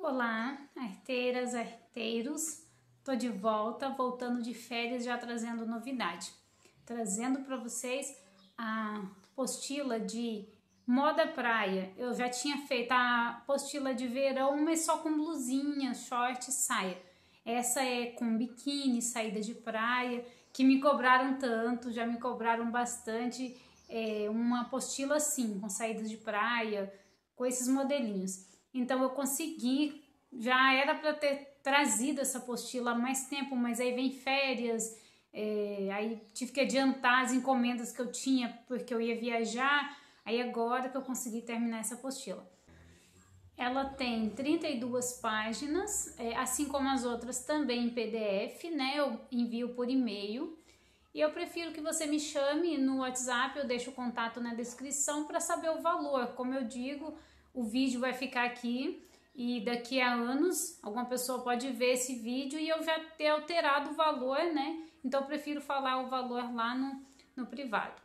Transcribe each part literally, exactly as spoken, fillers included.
Olá, arteiras, arteiros, tô de volta, voltando de férias, já trazendo novidade, trazendo para vocês a apostila de moda praia. Eu já tinha feito a apostila de verão, mas só com blusinha, short e saia. Essa é com biquíni, saída de praia, que me cobraram tanto, já me cobraram bastante, é, uma apostila assim, com saídas de praia, com esses modelinhos. Então eu consegui, já era para ter trazido essa apostila há mais tempo, mas aí vem férias, é, aí tive que adiantar as encomendas que eu tinha porque eu ia viajar, aí agora que eu consegui terminar essa apostila. Ela tem trinta e duas páginas, é, assim como as outras também em P D F, né? Eu envio por e-mail. E eu prefiro que você me chame no WhatsApp, eu deixo o contato na descrição para saber o valor. Como eu digo, o vídeo vai ficar aqui e daqui a anos alguma pessoa pode ver esse vídeo e eu já ter alterado o valor, né? Então eu prefiro falar o valor lá no, no privado.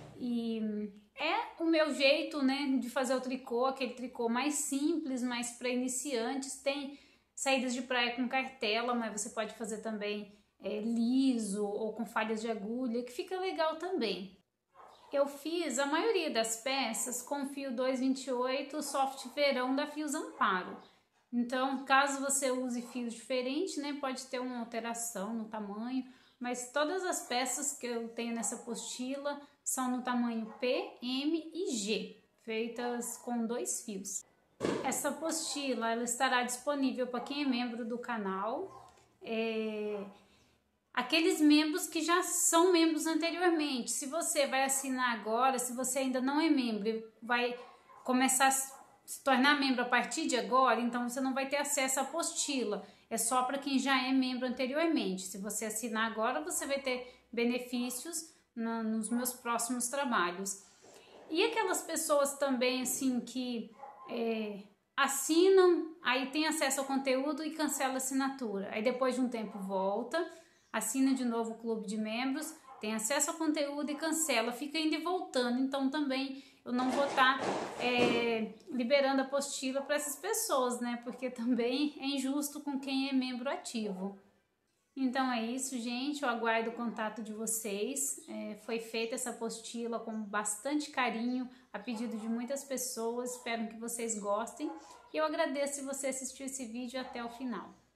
E é o meu jeito, né, de fazer o tricô, aquele tricô mais simples, mais para iniciantes. Tem saídas de praia com cartela, mas você pode fazer também é, liso ou com falhas de agulha, que fica legal também. Eu fiz a maioria das peças com fio dois vinte e oito soft verão da Fios Amparo. Então, caso você use fios diferentes, né, pode ter uma alteração no tamanho, mas todas as peças que eu tenho nessa apostila são no tamanho P, M e G, feitas com dois fios. Essa apostila ela estará disponível para quem é membro do canal, é... aqueles membros que já são membros anteriormente. Se você vai assinar agora, se você ainda não é membro, vai começar a se tornar membro a partir de agora, então você não vai ter acesso à apostila. É só para quem já é membro anteriormente. Se você assinar agora, você vai ter benefícios na, nos meus próximos trabalhos. E aquelas pessoas também assim que é, assinam, aí tem acesso ao conteúdo e cancela a assinatura. Aí depois de um tempo volta, assina de novo o clube de membros, tem acesso ao conteúdo e cancela, fica indo e voltando. Então também eu não vou estar é, liberando a apostila para essas pessoas, né? Porque também é injusto com quem é membro ativo. Então é isso, gente. Eu aguardo o contato de vocês. É, foi feita essa apostila com bastante carinho, a pedido de muitas pessoas. Espero que vocês gostem. E eu agradeço se você assistiu esse vídeo até o final.